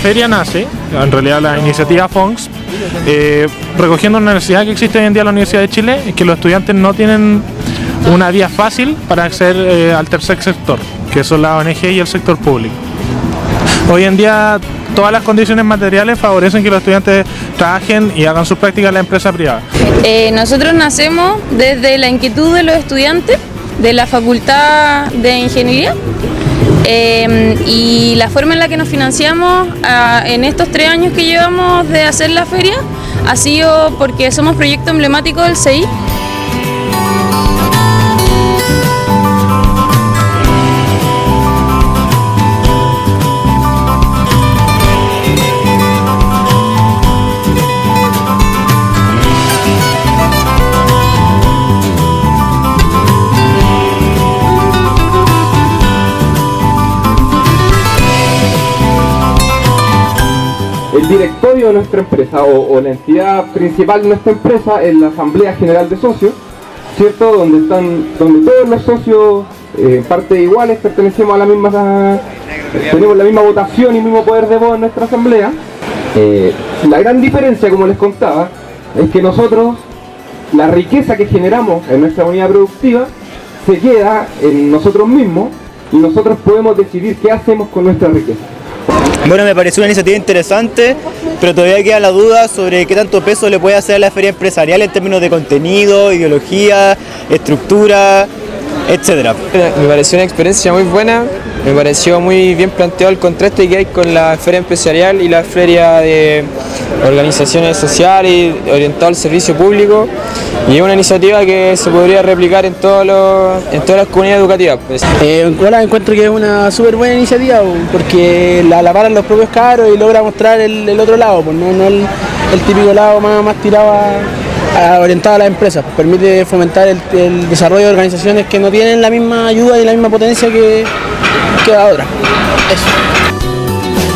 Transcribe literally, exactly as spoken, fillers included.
feria nace, en realidad la iniciativa FONCS, eh, recogiendo una necesidad que existe hoy en día en la Universidad de Chile, es que los estudiantes no tienen una vía fácil para acceder eh, al tercer sector, que son la O N G y el sector público. Hoy en día todas las condiciones materiales favorecen que los estudiantes trabajen y hagan sus prácticas en la empresa privada. Eh, nosotros nacemos desde la inquietud de los estudiantes de la Facultad de Ingeniería eh, y la forma en la que nos financiamos a, en estos tres años que llevamos de hacer la feria ha sido porque somos proyecto emblemático del C I. El directorio de nuestra empresa o, o la entidad principal de nuestra empresa es la Asamblea General de Socios, ¿cierto? Donde están, donde todos los socios, eh, partes iguales, pertenecemos a la misma, tenemos la misma votación y mismo poder de voz en nuestra asamblea. Eh, la gran diferencia, como les contaba, es que nosotros, la riqueza que generamos en nuestra unidad productiva se queda en nosotros mismos y nosotros podemos decidir qué hacemos con nuestra riqueza. Bueno, me pareció una iniciativa interesante, pero todavía queda la duda sobre qué tanto peso le puede hacer a la feria empresarial en términos de contenido, ideología, estructura, etcétera. Me pareció una experiencia muy buena, me pareció muy bien planteado el contraste que hay con la feria empresarial y la feria de organizaciones sociales orientada al servicio público, y es una iniciativa que se podría replicar en, todos los, en todas las comunidades educativas. Eh, ahora encuentro que es una súper buena iniciativa porque la, la paran los propios cabros y logra mostrar el, el otro lado, pues no, no el, el típico lado más, más tirado a, a orientado a las empresas. Pues permite fomentar el, el desarrollo de organizaciones que no tienen la misma ayuda y la misma potencia que, que otras. Eso.